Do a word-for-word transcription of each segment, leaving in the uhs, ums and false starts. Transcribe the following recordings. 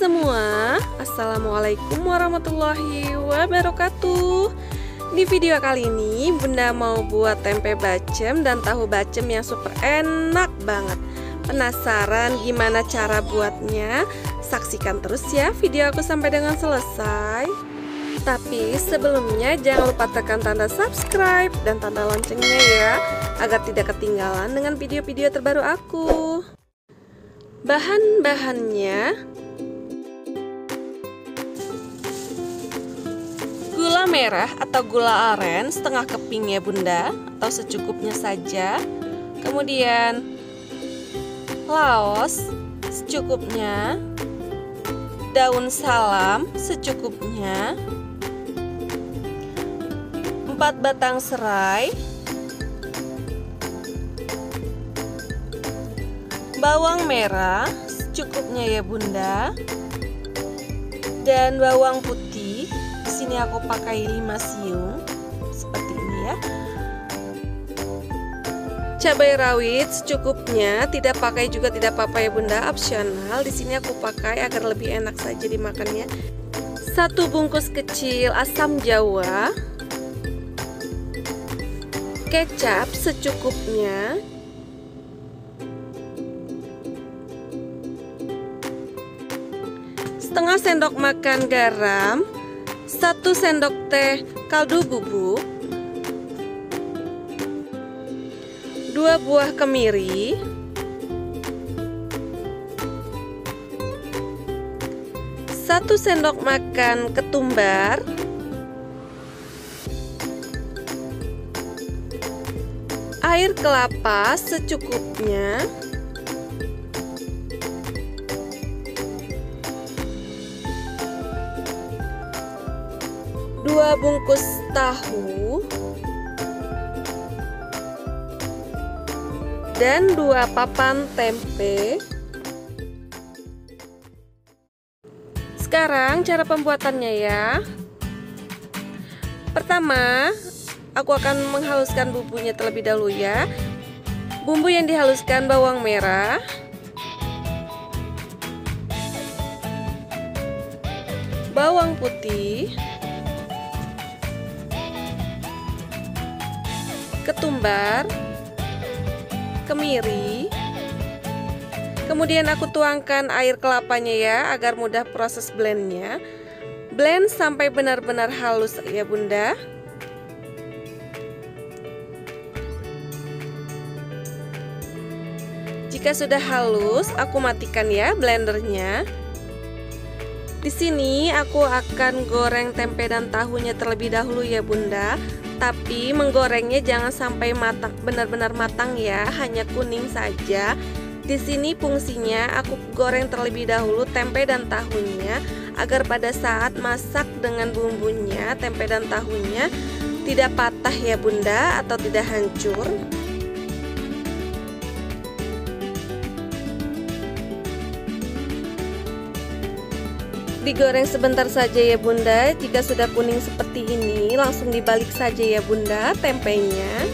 semua, assalamualaikum warahmatullahi wabarakatuh. Di video kali ini Bunda mau buat tempe bacem dan tahu bacem yang super enak banget. Penasaran gimana cara buatnya? Saksikan terus ya video aku sampai dengan selesai. Tapi sebelumnya jangan lupa tekan tanda subscribe dan tanda loncengnya ya, agar tidak ketinggalan dengan video-video terbaru aku. Bahan-bahannya: gula merah atau gula aren setengah keping ya Bunda, atau secukupnya saja. Kemudian laos secukupnya, daun salam secukupnya, empat batang serai, bawang merah secukupnya ya Bunda, dan bawang putih. Di sini aku pakai lima siung seperti ini ya. Cabai rawit secukupnya, tidak pakai juga tidak apa-apa ya Bunda, opsional. Di sini aku pakai agar lebih enak saja dimakannya. Satu bungkus kecil asam jawa, kecap secukupnya, setengah sendok makan garam, satu sendok teh kaldu bubuk, dua buah kemiri, satu sendok makan ketumbar, air kelapa secukupnya, dua bungkus tahu, dan dua papan tempe. Sekarang cara pembuatannya ya. Pertama, aku akan menghaluskan bumbunya terlebih dahulu ya. Bumbu yang dihaluskan bawang merah, bawang putih, ketumbar, kemiri. Kemudian aku tuangkan air kelapanya ya, agar mudah proses blendnya. Blend sampai benar-benar halus ya Bunda. Jika sudah halus, aku matikan ya blendernya. Di sini aku akan goreng tempe dan tahunya terlebih dahulu ya Bunda. Tapi menggorengnya jangan sampai matang, benar-benar matang ya, hanya kuning saja. Di sini fungsinya aku goreng terlebih dahulu tempe dan tahunya, agar pada saat masak dengan bumbunya, tempe dan tahunya tidak patah ya Bunda, atau tidak hancur. Digoreng sebentar saja ya Bunda. Jika sudah kuning seperti ini, langsung dibalik saja ya Bunda tempenya.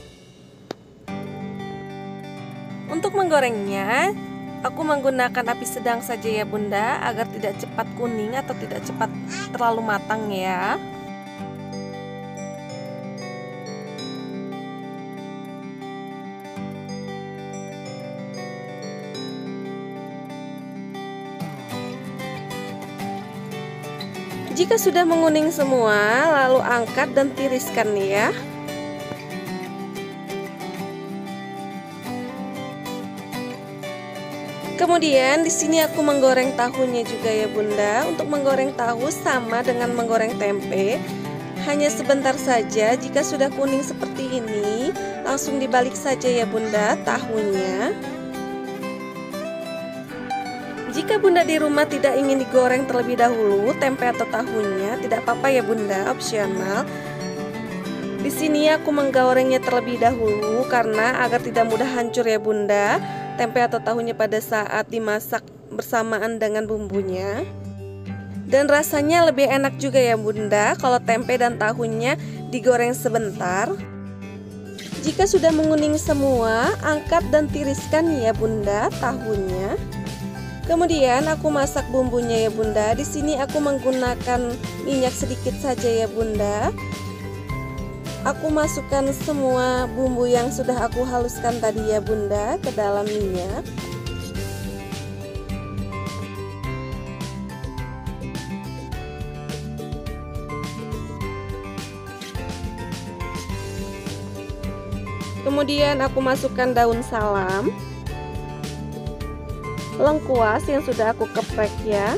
Untuk menggorengnya, aku menggunakan api sedang saja ya Bunda, agar tidak cepat kuning atau tidak cepat terlalu matang ya. Jika sudah menguning semua, lalu angkat dan tiriskan ya. Kemudian di sini aku menggoreng tahunya juga ya Bunda. Untuk menggoreng tahu sama dengan menggoreng tempe, hanya sebentar saja. Jika sudah kuning seperti ini, langsung dibalik saja ya Bunda tahunya. Jika Bunda di rumah tidak ingin digoreng terlebih dahulu tempe atau tahunya, tidak apa-apa ya Bunda, opsional. Di sini aku menggorengnya terlebih dahulu karena agar tidak mudah hancur ya Bunda, tempe atau tahunya pada saat dimasak bersamaan dengan bumbunya. Dan rasanya lebih enak juga ya Bunda kalau tempe dan tahunya digoreng sebentar. Jika sudah menguning semua, angkat dan tiriskan ya Bunda tahunya. Kemudian aku masak bumbunya ya Bunda. Di sini aku menggunakan minyak sedikit saja ya Bunda. Aku masukkan semua bumbu yang sudah aku haluskan tadi ya Bunda ke dalam minyak. Kemudian aku masukkan daun salam, lengkuas yang sudah aku geprek ya,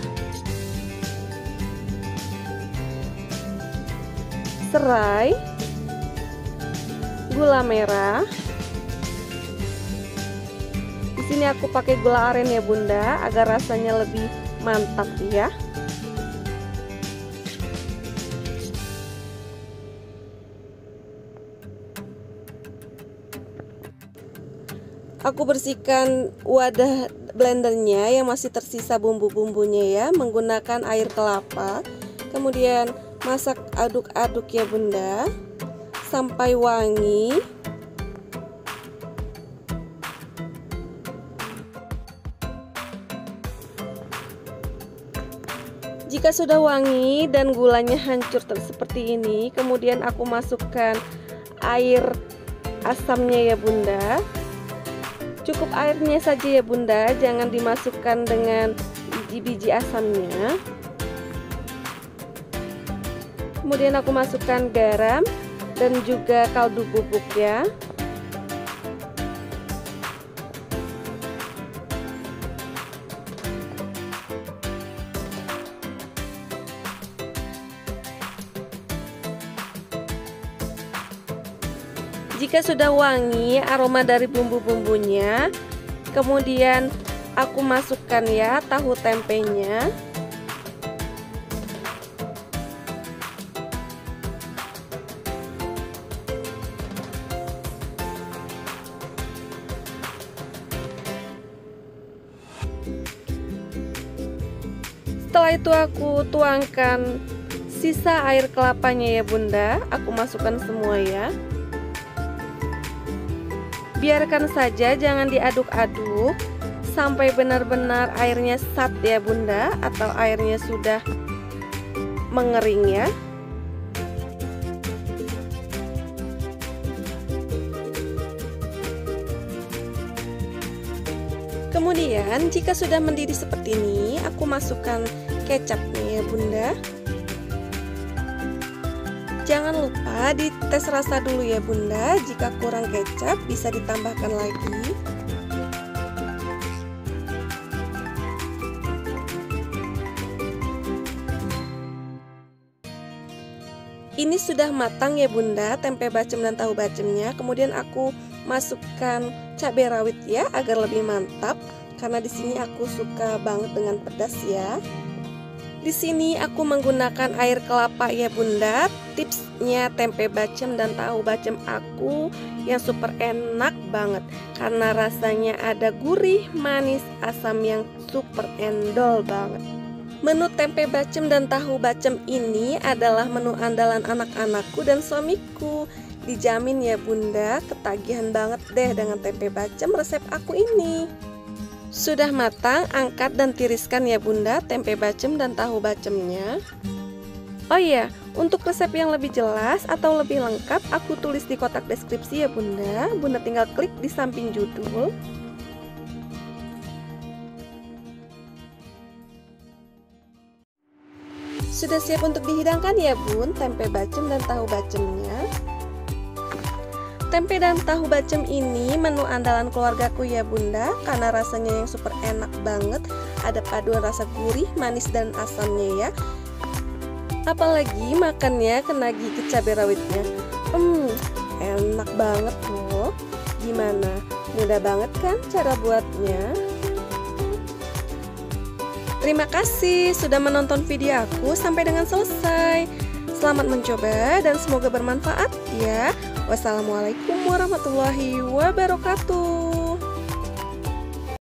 serai, gula merah. Di sini aku pakai gula aren ya Bunda agar rasanya lebih mantap ya. Aku bersihkan wadah blendernya yang masih tersisa bumbu-bumbunya ya menggunakan air kelapa. Kemudian masak aduk-aduk ya Bunda sampai wangi. Jika sudah wangi dan gulanya hancur seperti ini, kemudian aku masukkan air asamnya ya Bunda. Cukup airnya saja ya Bunda, jangan dimasukkan dengan biji-biji asamnya. Kemudian aku masukkan garam dan juga kaldu bubuk ya. Jika sudah wangi aroma dari bumbu-bumbunya, kemudian aku masukkan ya tahu tempenya. Setelah itu aku tuangkan sisa air kelapanya ya Bunda, aku masukkan semua ya. Biarkan saja, jangan diaduk-aduk sampai benar-benar airnya sat ya Bunda, atau airnya sudah mengering ya. Kemudian jika sudah mendidih seperti ini, aku masukkan kecapnya ya Bunda. Jangan lupa dites rasa dulu ya Bunda, jika kurang kecap bisa ditambahkan lagi. Ini sudah matang ya Bunda, tempe bacem dan tahu bacemnya. Kemudian aku masukkan cabai rawit ya agar lebih mantap, karena di sini aku suka banget dengan pedas ya. Di sini aku menggunakan air kelapa ya Bunda. Tipsnya tempe bacem dan tahu bacem aku yang super enak banget karena rasanya ada gurih, manis, asam yang super endol banget. Menu tempe bacem dan tahu bacem ini adalah menu andalan anak-anakku dan suamiku. Dijamin ya Bunda, ketagihan banget deh dengan tempe bacem resep aku ini. Sudah matang, angkat dan tiriskan ya Bunda tempe bacem dan tahu bacemnya. Oh iya, untuk resep yang lebih jelas atau lebih lengkap aku tulis di kotak deskripsi ya Bunda. Bunda tinggal klik di samping judul. Sudah siap untuk dihidangkan ya Bun tempe bacem dan tahu bacemnya. Tempe dan tahu bacem ini menu andalan keluargaku ya Bunda, karena rasanya yang super enak banget. Ada paduan rasa gurih, manis dan asamnya ya. Apalagi makannya kena gigit cabai rawitnya. Hmm, enak banget loh. Gimana? Mudah banget kan cara buatnya? Terima kasih sudah menonton video aku sampai dengan selesai. Selamat mencoba dan semoga bermanfaat ya. Wassalamualaikum warahmatullahi wabarakatuh.